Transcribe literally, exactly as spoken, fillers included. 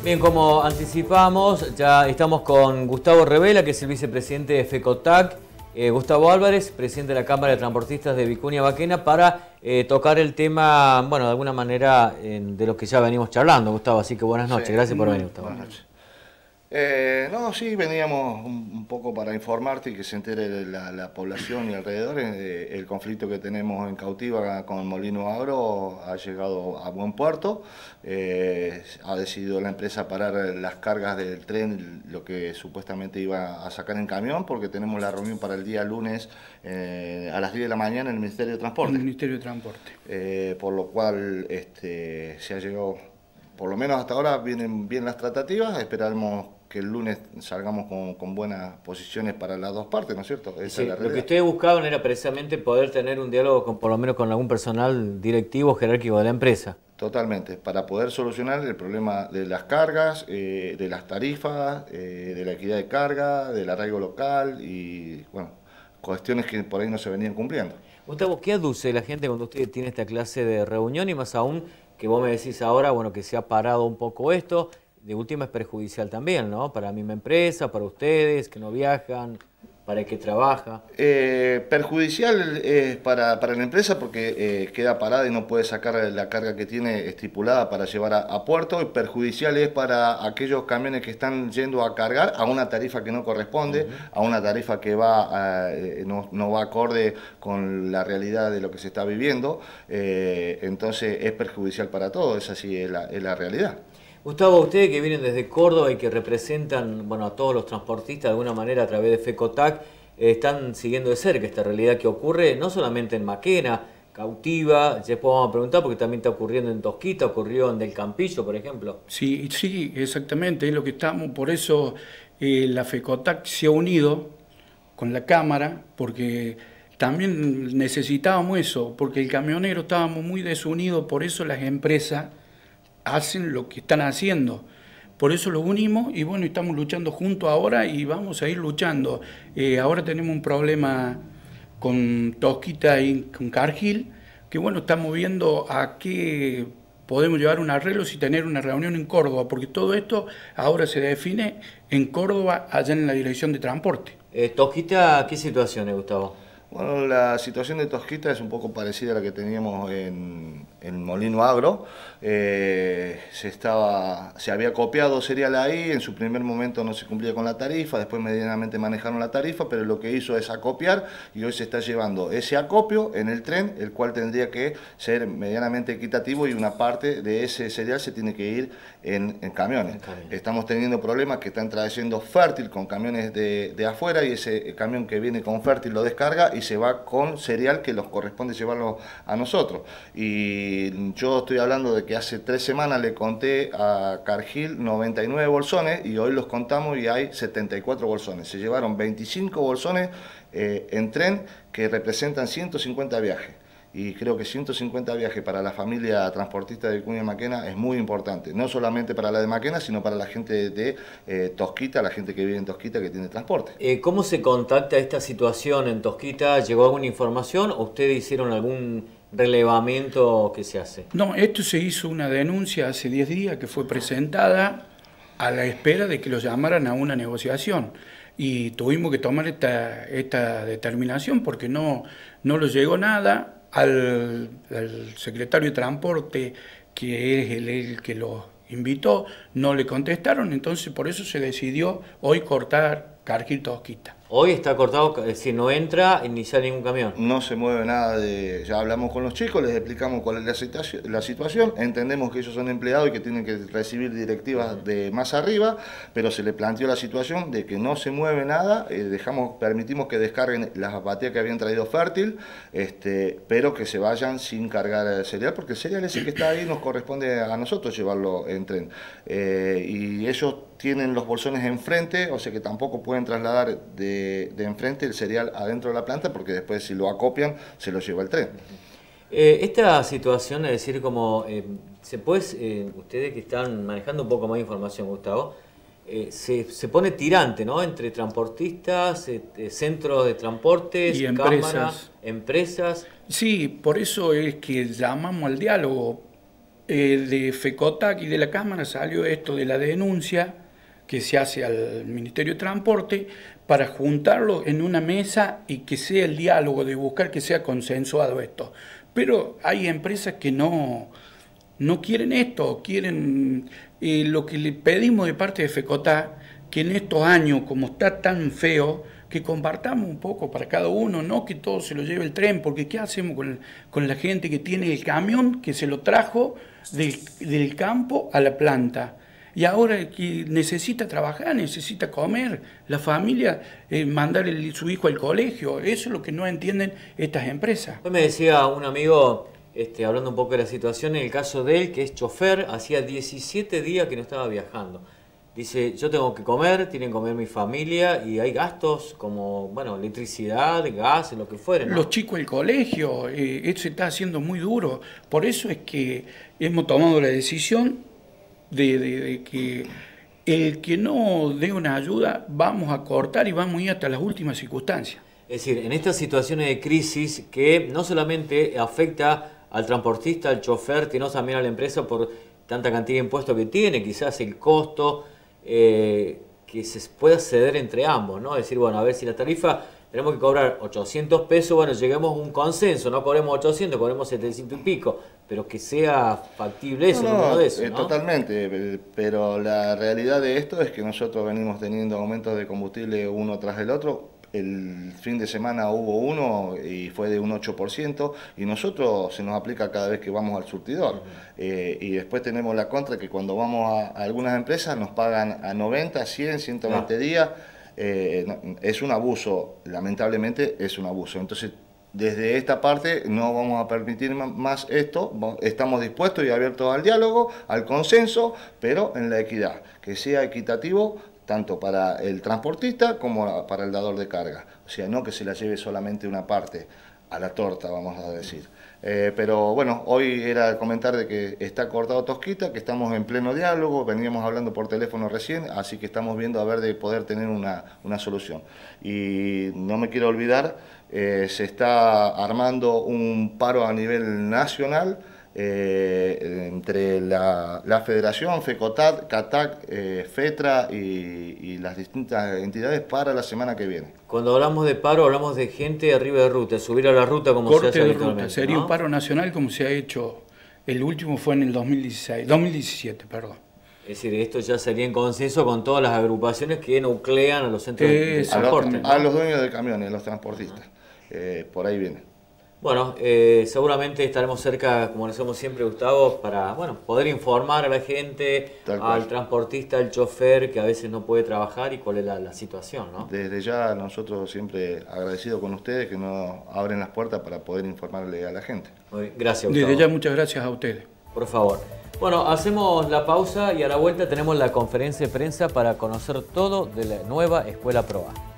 Bien, como anticipamos, ya estamos con Gustavo Revela, que es el vicepresidente de FECOTAC, eh, Gustavo Álvarez, presidente de la Cámara de Transportistas de Vicuña Maquena, para eh, tocar el tema, bueno, de alguna manera, eh, de lo que ya venimos charlando, Gustavo. Así que buenas noches, sí. Gracias por venir, Gustavo. Buenas noches. Eh, no, sí, veníamos un, un poco para informarte y que se entere la, la población y alrededores. Eh, el conflicto que tenemos en Cautiva con Molino Agro ha llegado a buen puerto. Eh, ha decidido la empresa parar las cargas del tren, lo que supuestamente iba a sacar en camión, porque tenemos la reunión para el día lunes eh, a las diez de la mañana en el Ministerio de Transporte. El Ministerio de Transporte. Eh, por lo cual este, se ha llegado, por lo menos hasta ahora vienen bien las tratativas, esperamos que el lunes salgamos con, con buenas posiciones para las dos partes, ¿no es cierto? Esa Sí, es la lo que ustedes buscaban era precisamente poder tener un diálogo con, por lo menos con algún personal directivo jerárquico de la empresa. Totalmente, para poder solucionar el problema de las cargas, eh, de las tarifas, eh, de la equidad de carga, del arraigo local y, bueno, cuestiones que por ahí no se venían cumpliendo. Gustavo, ¿qué aduce la gente cuando usted tiene esta clase de reunión y más aún que vos me decís ahora, bueno, que se ha parado un poco esto? De última es perjudicial también, ¿no? Para la misma empresa, para ustedes, que no viajan, para el que trabaja. Eh, perjudicial es para, para la empresa porque eh, queda parada y no puede sacar la carga que tiene estipulada para llevar a, a puerto. Y perjudicial es para aquellos camiones que están yendo a cargar a una tarifa que no corresponde, uh-huh. a una tarifa que va a, eh, no, no va acorde con la realidad de lo que se está viviendo. Eh, entonces es perjudicial para todos, esa sí es la, es la realidad. Gustavo, ustedes que vienen desde Córdoba y que representan, bueno, a todos los transportistas de alguna manera a través de FECOTAC, eh, están siguiendo de cerca esta realidad que ocurre no solamente en Maquena, Cautiva, después vamos a preguntar porque también está ocurriendo en Tosquita, ocurrió en Del Campillo, por ejemplo. Sí, sí, exactamente, es lo que estamos, por eso eh, la FECOTAC se ha unido con la Cámara, porque también necesitábamos eso, porque el camionero estábamos muy desunidos, por eso las empresas hacen lo que están haciendo. Por eso los unimos y bueno, estamos luchando juntos ahora y vamos a ir luchando. Eh, ahora tenemos un problema con Tosquita y con Cargill, que bueno, estamos viendo a qué podemos llevar un arreglo si tener una reunión en Córdoba, porque todo esto ahora se define en Córdoba, allá en la Dirección de Transporte. Eh, ¿Tosquita qué situación es, Gustavo? Bueno, la situación de Tosquita es un poco parecida a la que teníamos en, en Molino Agro. Eh, se, estaba, se había copiado cereal ahí, en su primer momento no se cumplía con la tarifa, después medianamente manejaron la tarifa, pero lo que hizo es acopiar y hoy se está llevando ese acopio en el tren, el cual tendría que ser medianamente equitativo y una parte de ese cereal se tiene que ir en, en camiones. Okay. Estamos teniendo problemas que están trayendo fértil con camiones de, de afuera y ese camión que viene con fértil lo descarga y se va con cereal que nos corresponde llevarlo a nosotros. Y yo estoy hablando de que hace tres semanas le conté a Cargill noventa y nueve bolsones y hoy los contamos y hay setenta y cuatro bolsones. Se llevaron veinticinco bolsones eh, en tren que representan ciento cincuenta viajes. Y creo que ciento cincuenta viajes para la familia transportista de Vicuña Maquena es muy importante, no solamente para la de Maquena, sino para la gente de, de eh, Tosquita, la gente que vive en Tosquita que tiene transporte. Eh, ¿Cómo se contacta esta situación en Tosquita? ¿Llegó alguna información o ustedes hicieron algún relevamiento que se hace? No, esto se hizo una denuncia hace diez días que fue presentada a la espera de que lo llamaran a una negociación. Y tuvimos que tomar esta, esta determinación porque no, no lo llegó nada. Al, al secretario de Transporte, que es el, el que lo invitó, no le contestaron, entonces por eso se decidió hoy cortar Cargill Tosquita. Hoy está cortado, es decir, no entra ni sale ningún camión. No se mueve nada de... Ya hablamos con los chicos, les explicamos cuál es la situación, la situación. Entendemos que ellos son empleados y que tienen que recibir directivas de más arriba, pero se le planteó la situación de que no se mueve nada, eh, dejamos, permitimos que descarguen las baterías que habían traído fértil, este, pero que se vayan sin cargar el cereal, porque el cereal ese que está ahí nos corresponde a nosotros llevarlo en tren. Eh, y ellos tienen los bolsones enfrente, o sea que tampoco pueden trasladar de de enfrente el cereal adentro de la planta porque después si lo acopian se lo lleva el tren. Eh, esta situación, es decir, como eh, se puede, eh, ustedes que están manejando un poco más de información, Gustavo, eh, se, se pone tirante, ¿no? Entre transportistas, eh, centros de transportes, y empresas. cámaras, empresas. Sí, por eso es que llamamos al diálogo, eh, de FECOTAC y de la Cámara salió esto de la denuncia que se hace al Ministerio de Transporte para juntarlo en una mesa y que sea el diálogo, de buscar que sea consensuado esto. Pero hay empresas que no, no quieren esto, quieren eh, lo que le pedimos de parte de FECOTAC, que en estos años, como está tan feo, que compartamos un poco para cada uno, no que todo se lo lleve el tren, porque ¿qué hacemos con, con la gente que tiene el camión que se lo trajo del, del campo a la planta? Y ahora que necesita trabajar, necesita comer, la familia, eh, mandar el, su hijo al colegio, eso es lo que no entienden estas empresas. Hoy me decía un amigo, este, hablando un poco de la situación, en el caso de él, que es chofer, hacía diecisiete días que no estaba viajando. Dice, yo tengo que comer, tienen que comer mi familia y hay gastos como, bueno, electricidad, gas, lo que fuera, ¿no? Los chicos del colegio, eh, eso se está haciendo muy duro. Por eso es que hemos tomado la decisión de, de, de que el que no dé una ayuda, vamos a cortar y vamos a ir hasta las últimas circunstancias. Es decir, en estas situaciones de crisis que no solamente afecta al transportista, al chofer, sino también a la empresa por tanta cantidad de impuestos que tiene, quizás el costo... Eh, que se pueda ceder entre ambos, ¿no? Es decir, bueno, a ver si la tarifa tenemos que cobrar ochocientos pesos, bueno, lleguemos a un consenso, no cobremos ochocientos, cobremos setecientos y pico, pero que sea factible eso, no, no, no de eso, eh, ¿no? Totalmente, pero la realidad de esto es que nosotros venimos teniendo aumentos de combustible uno tras el otro. El fin de semana hubo uno y fue de un ocho por ciento y nosotros se nos aplica cada vez que vamos al surtidor. Uh-huh. eh, y después tenemos la contra que cuando vamos a, a algunas empresas nos pagan a noventa, cien, ciento veinte no. días. Eh, no, es un abuso, lamentablemente es un abuso. Entonces, desde esta parte no vamos a permitir más esto, estamos dispuestos y abiertos al diálogo, al consenso, pero en la equidad, que sea equitativo tanto para el transportista como para el dador de carga. O sea, no que se la lleve solamente una parte a la torta, vamos a decir. Eh, pero bueno, hoy era comentar de que está cortado Tosquita, que estamos en pleno diálogo, veníamos hablando por teléfono recién, así que estamos viendo a ver de poder tener una, una solución. Y no me quiero olvidar, eh, se está armando un paro a nivel nacional, Eh, entre la, la Federación, FECOTAC, CATAC, eh, FETRA y, y las distintas entidades para la semana que viene. Cuando hablamos de paro, hablamos de gente arriba de ruta, subir a la ruta como Corte se hace de habitualmente, ruta, sería ¿no? un paro nacional como se ha hecho, el último fue en el dos mil dieciséis, dos mil diecisiete, perdón. Es decir, esto ya sería en consenso con todas las agrupaciones que nuclean a los centros eh, de transporte. A, ¿no? a los dueños de camiones, los transportistas, eh, por ahí viene. Bueno, eh, seguramente estaremos cerca, como lo hacemos siempre, Gustavo, para bueno poder informar a la gente, al transportista, al chofer, que a veces no puede trabajar y cuál es la, la situación, ¿no? Desde ya nosotros siempre agradecidos con ustedes que nos abren las puertas para poder informarle a la gente. Muy bien. Gracias, Gustavo. Desde ya muchas gracias a ustedes. Por favor. Bueno, hacemos la pausa y a la vuelta tenemos la conferencia de prensa para conocer todo de la nueva Escuela ProA.